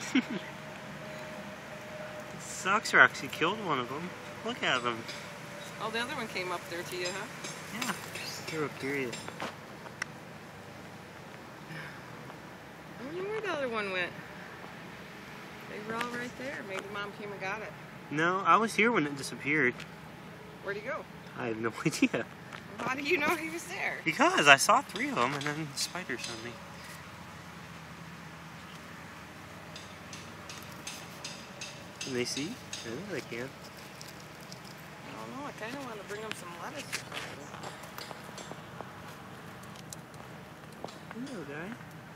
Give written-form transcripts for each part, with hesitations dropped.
Sucks, actually killed one of them. Look at them. Oh, the other one came up there to you, huh? Yeah. Hero period. I don't know where the other one went. They were all right there. Maybe Mom came and got it. No, I was here when it disappeared. Where'd he go? I have no idea. How do you know he was there? Because I saw 3 of them and then the spiders on me. Can they see? I know they can. I don't know. I kind of want to bring them some lettuce or something. Hello, guy.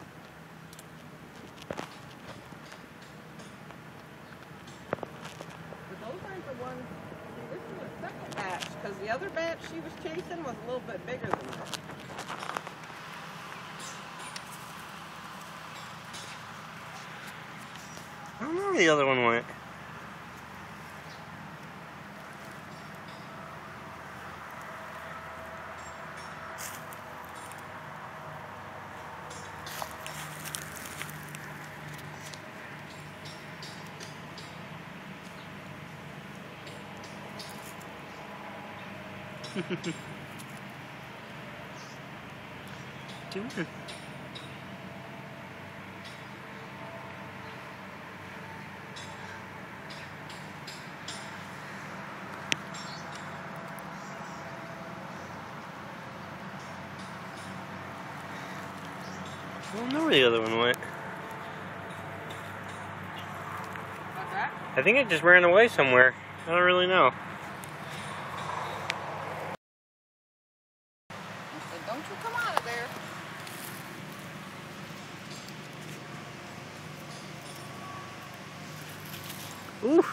But those aren't the ones. See, this is the second batch, because the other batch she was chasing was a little bit bigger than that. I don't know where the other one went. Doing? I don't know where the other one went. What's that? I think it just ran away somewhere. I don't really know. I said, don't you come out of there. Ooh.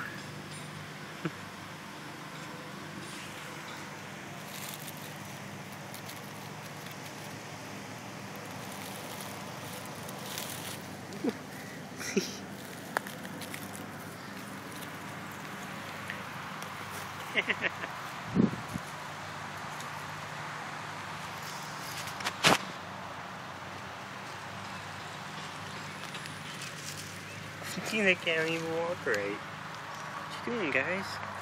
They can't even walk right. What you doing, guys?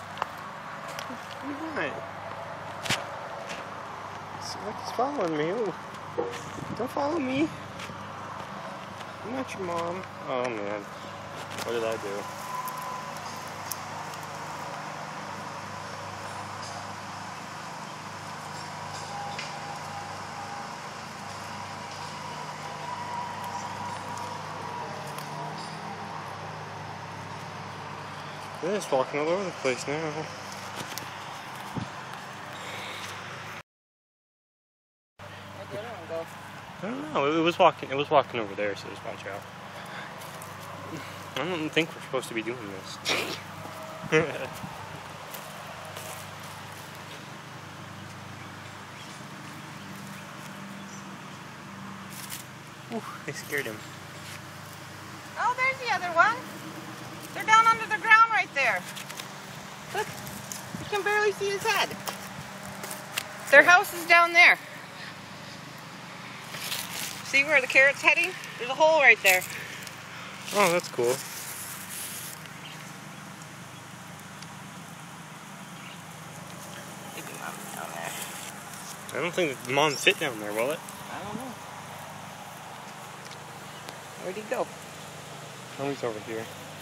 What are you doing? Somebody's following me. Ooh. Don't follow me. I'm not your mom. Oh man. What did I do? They're just walking all over the place now. Where'd the other one go? I don't know. It was walking over there, so just watch out. I don't think we're supposed to be doing this. Ooh, they scared him. Oh, there's the other one. They're down under the ground right there. Look, you can barely see his head. Their house is down there. See where the carrot's heading? There's a hole right there. Oh, that's cool. Maybe Mom's down there. I don't think Mom fit down there, will it? I don't know. Where'd he go? Oh, he's over here.